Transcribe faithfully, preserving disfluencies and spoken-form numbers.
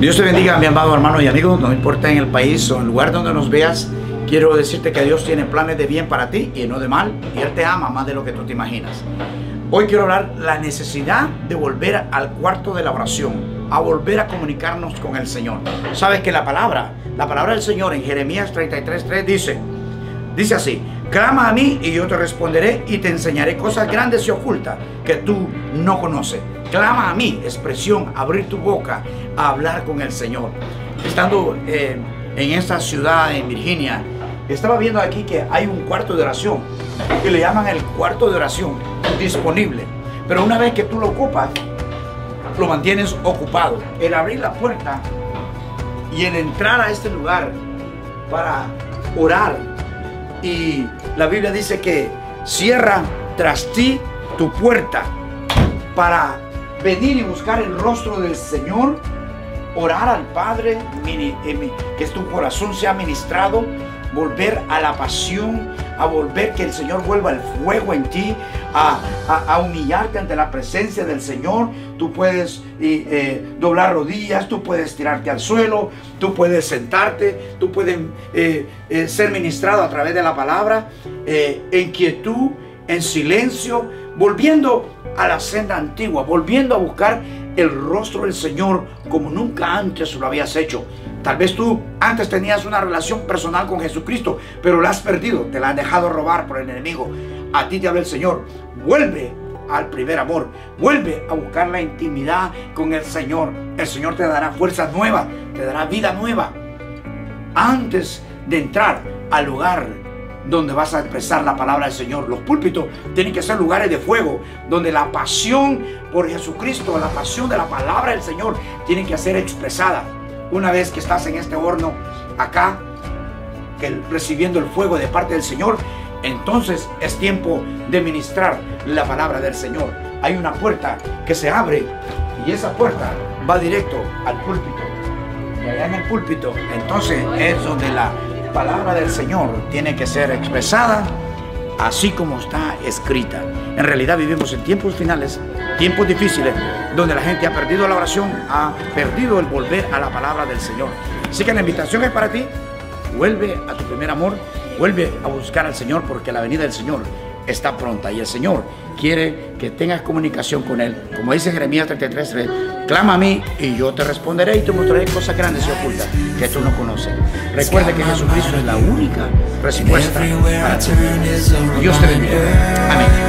Dios te bendiga, mi amado hermano y amigo, no importa en el país o en el lugar donde nos veas. Quiero decirte que Dios tiene planes de bien para ti y no de mal, y Él te ama más de lo que tú te imaginas. Hoy quiero hablar la necesidad de volver al cuarto de la oración, a volver a comunicarnos con el Señor. Sabes que la palabra, la palabra del Señor en Jeremías treinta y tres, tres dice, dice así: clama a mí y yo te responderé y te enseñaré cosas grandes y ocultas que tú no conoces. Clama a mí, expresión, abrir tu boca a hablar con el Señor. Estando eh, en esta ciudad, en Virginia, estaba viendo aquí que hay un cuarto de oración y le llaman el cuarto de oración disponible. Pero una vez que tú lo ocupas, lo mantienes ocupado. El abrir la puerta y el entrar a este lugar para orar. Y la Biblia dice que cierra tras ti tu puerta para venir y buscar el rostro del Señor, orar al Padre, que tu corazón sea ministrado, volver a la pasión, a volver que el Señor vuelva el fuego en ti, a, a, a humillarte ante la presencia del Señor. Tú puedes eh, doblar rodillas, tú puedes tirarte al suelo, tú puedes sentarte, tú puedes eh, eh, ser ministrado a través de la palabra, eh, en quietud, en silencio, volviendo a la senda antigua, volviendo a buscar el rostro del Señor como nunca antes lo habías hecho. Tal vez tú antes tenías una relación personal con Jesucristo, pero la has perdido, te la has dejado robar por el enemigo. A ti te habla el Señor: vuelve al primer amor, vuelve a buscar la intimidad con el Señor. El Señor te dará fuerzas nuevas, te dará vida nueva. Antes de entrar al lugar donde vas a expresar la palabra del Señor, los púlpitos tienen que ser lugares de fuego, donde la pasión por Jesucristo, la pasión de la palabra del Señor tiene que ser expresada. Una vez que estás en este horno acá, que recibiendo el fuego de parte del Señor, entonces es tiempo de ministrar la palabra del Señor. Hay una puerta que se abre y esa puerta va directo al púlpito. Y allá en el púlpito, entonces es donde la palabra del Señor tiene que ser expresada así como está escrita. En realidad vivimos en tiempos finales, tiempos difíciles, donde la gente ha perdido la oración, ha perdido el volver a la palabra del Señor. Así que la invitación es para ti: vuelve a tu primer amor, vuelve a buscar al Señor, porque la venida del Señor está pronta y el Señor quiere que tengas comunicación con Él. Como dice Jeremías treinta y tres, tres, clama a mí y yo te responderé y te mostraré cosas grandes y ocultas que tú no conoces. Recuerda que Jesucristo es la única respuesta para ti. Dios te bendiga. Amén.